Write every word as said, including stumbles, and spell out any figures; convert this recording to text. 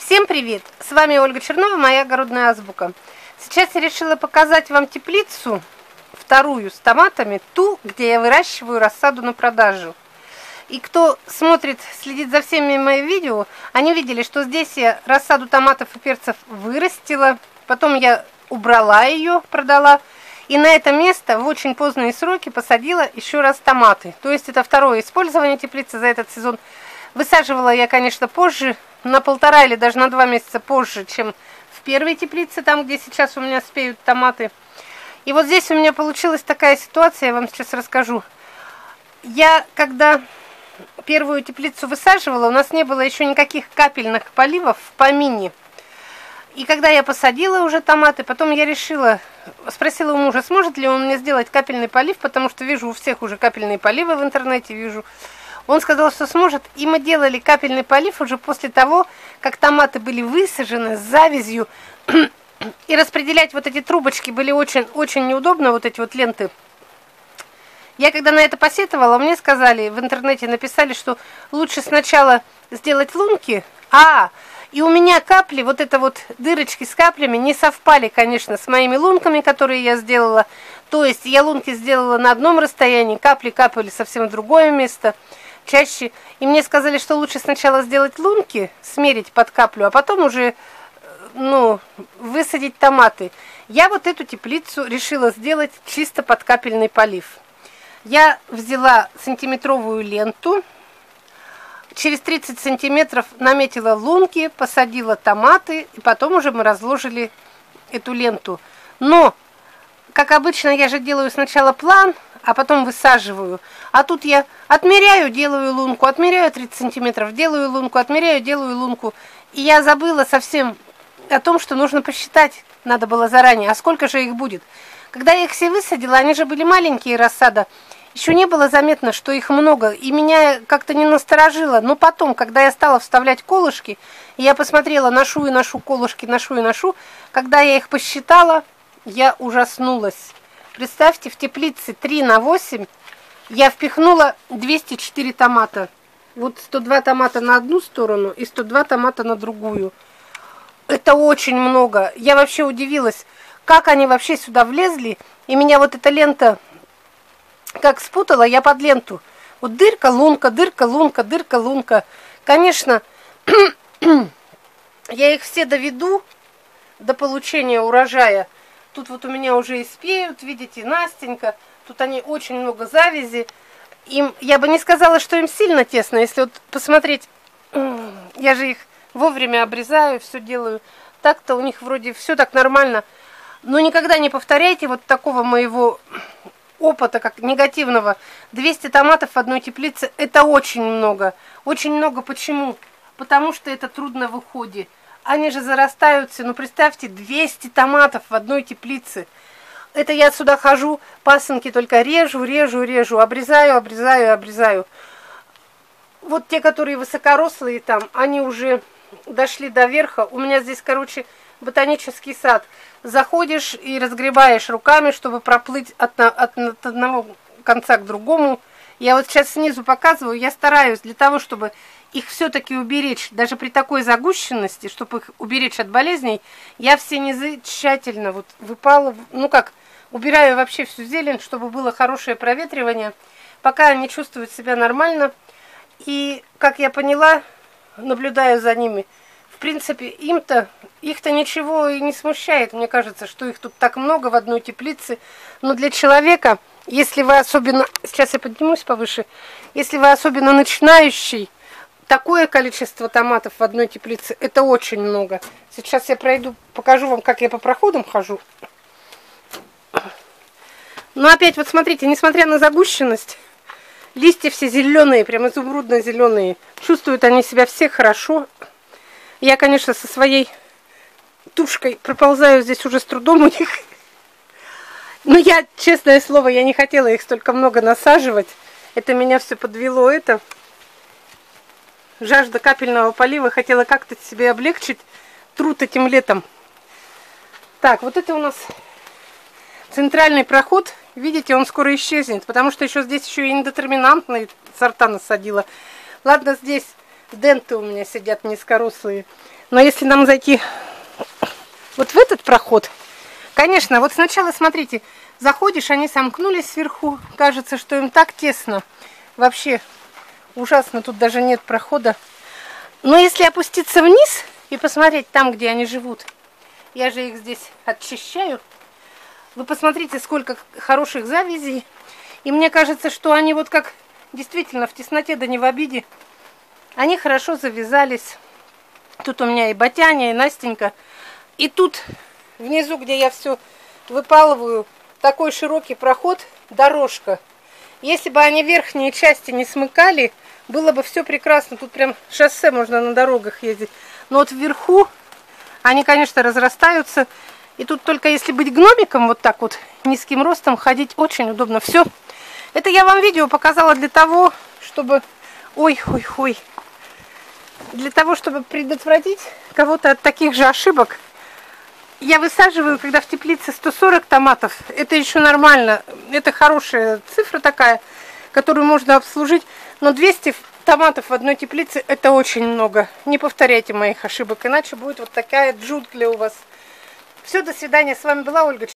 Всем привет! С вами Ольга Чернова, моя огородная азбука. Сейчас я решила показать вам теплицу, вторую с томатами, ту, где я выращиваю рассаду на продажу. И кто смотрит, следит за всеми моими видео, они видели, что здесь я рассаду томатов и перцев вырастила, потом я убрала ее, продала, и на это место в очень поздние сроки посадила еще раз томаты. То есть это второе использование теплицы за этот сезон. Высаживала я, конечно, позже, на полтора или даже на два месяца позже, чем в первой теплице, там, где сейчас у меня спеют томаты. И вот здесь у меня получилась такая ситуация, я вам сейчас расскажу. Я, когда первую теплицу высаживала, у нас не было еще никаких капельных поливов в помине. И когда я посадила уже томаты, потом я решила, спросила у мужа, сможет ли он мне сделать капельный полив, потому что вижу у всех уже капельные поливы в интернете, вижу. Он сказал, что сможет, и мы делали капельный полив уже после того, как томаты были высажены с завязью, и распределять вот эти трубочки были очень, очень неудобно, вот эти вот ленты. Я когда на это посетовала, мне сказали, в интернете написали, что лучше сначала сделать лунки, а, и у меня капли, вот это вот дырочки с каплями не совпали, конечно, с моими лунками, которые я сделала. То есть я лунки сделала на одном расстоянии, капли капали совсем в другое место. Чаще, и мне сказали, что лучше сначала сделать лунки, смерить под каплю, а потом уже, ну, высадить томаты. Я вот эту теплицу решила сделать чисто под капельный полив. Я взяла сантиметровую ленту, через тридцать сантиметров наметила лунки, посадила томаты, и потом уже мы разложили эту ленту. Но, как обычно, я же делаю сначала план, а потом высаживаю. А тут я отмеряю, делаю лунку, отмеряю тридцать сантиметров, делаю лунку, отмеряю, делаю лунку. И я забыла совсем о том, что нужно посчитать, надо было заранее, а сколько же их будет. Когда я их все высадила, они же были маленькие, рассада, еще не было заметно, что их много, и меня как-то не насторожило. Но потом, когда я стала вставлять колышки, и я посмотрела, ношу и ношу колышки, ношу и ношу, когда я их посчитала, я ужаснулась. Представьте, в теплице три на восемь я впихнула двести четыре томата. Вот сто два томата на одну сторону и сто два томата на другую. Это очень много. Я вообще удивилась, как они вообще сюда влезли. И меня вот эта лента как спутала, я под ленту. Вот дырка, лунка, дырка, лунка, дырка, лунка. Конечно, я их все доведу до получения урожая. Тут вот у меня уже и спеют, видите, Настенька. Тут они очень много завязи. Им, я бы не сказала, что им сильно тесно. Если вот посмотреть, я же их вовремя обрезаю, все делаю. Так-то у них вроде все так нормально. Но никогда не повторяйте вот такого моего опыта, как негативного. двести томатов в одной теплице – это очень много. Очень много почему? Потому что это трудно в уходе. Они же зарастаются, ну представьте, двести томатов в одной теплице. Это я сюда хожу, пасынки только режу, режу, режу, обрезаю, обрезаю, обрезаю. Вот те, которые высокорослые там, они уже дошли до верха. У меня здесь, короче, ботанический сад. Заходишь и разгребаешь руками, чтобы проплыть от, от, от одного конца к другому. Я вот сейчас снизу показываю, я стараюсь для того, чтобы их все-таки уберечь, даже при такой загущенности, чтобы их уберечь от болезней, я все низы тщательно вот выпала, ну как, убираю вообще всю зелень, чтобы было хорошее проветривание, пока они чувствуют себя нормально. И, как я поняла, наблюдаю за ними, в принципе, им-то, их-то ничего и не смущает, мне кажется, что их тут так много в одной теплице, но для человека, если вы особенно, сейчас я поднимусь повыше, если вы особенно начинающий, такое количество томатов в одной теплице, это очень много. Сейчас я пройду, покажу вам, как я по проходам хожу. Но опять вот смотрите, несмотря на загущенность, листья все зеленые, прям изумрудно-зеленые. Чувствуют они себя все хорошо. Я, конечно, со своей тушкой проползаю здесь уже с трудом у них. Но я, честное слово, я не хотела их столько много насаживать. Это меня все подвело, это... Жажда капельного полива, хотела как-то себе облегчить труд этим летом. Так, вот это у нас центральный проход. Видите, он скоро исчезнет, потому что еще здесь еще и индетерминантные сорта насадила. Ладно, здесь денты у меня сидят низкорослые. Но если нам зайти вот в этот проход, конечно, вот сначала, смотрите, заходишь, они сомкнулись сверху, кажется, что им так тесно. Вообще ужасно, тут даже нет прохода. Но если опуститься вниз и посмотреть там, где они живут, я же их здесь очищаю, вы посмотрите, сколько хороших завязей. И мне кажется, что они вот как действительно в тесноте, да не в обиде, они хорошо завязались. Тут у меня и Батяня, и Настенька. И тут внизу, где я все выпалываю, такой широкий проход, дорожка. Если бы они верхние части не смыкали, было бы все прекрасно. Тут прям шоссе, можно на дорогах ездить. Но вот вверху они, конечно, разрастаются. И тут только если быть гномиком, вот так вот, низким ростом, ходить очень удобно. Все. Это я вам видео показала для того, чтобы... Ой, ой, ой. Для того, чтобы предотвратить кого-то от таких же ошибок. Я высаживаю, когда в теплице сто сорок томатов. Это еще нормально. Это хорошая цифра такая, которую можно обслужить. Но двести томатов в одной теплице — это очень много. Не повторяйте моих ошибок, иначе будет вот такая джунгля у вас. Все, до свидания. С вами была Ольга Чернова.